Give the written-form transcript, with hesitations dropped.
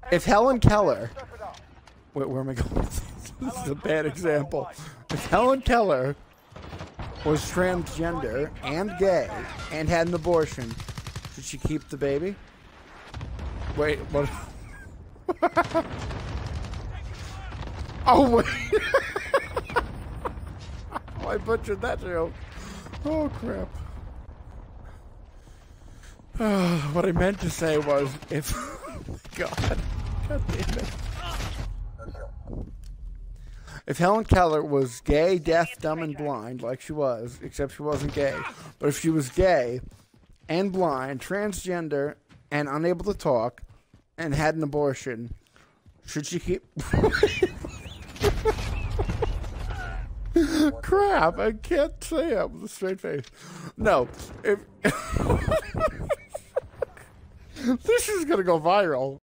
If Hellen Keller... Wait, where am I going? This is a bad example. If Hellen Keller was transgender and gay and had an abortion, should she keep the baby? Wait, what? Oh, wait. Oh, I butchered that joke. Oh, crap. What I meant to say was, if... God. God damn it. If Hellen Keller was gay, deaf, dumb, and blind, like she was, except she wasn't gay, but if she was gay and blind, transgender, and unable to talk, and had an abortion, should she keep... Crap, I can't say it with a straight face. No, if... This is gonna go viral.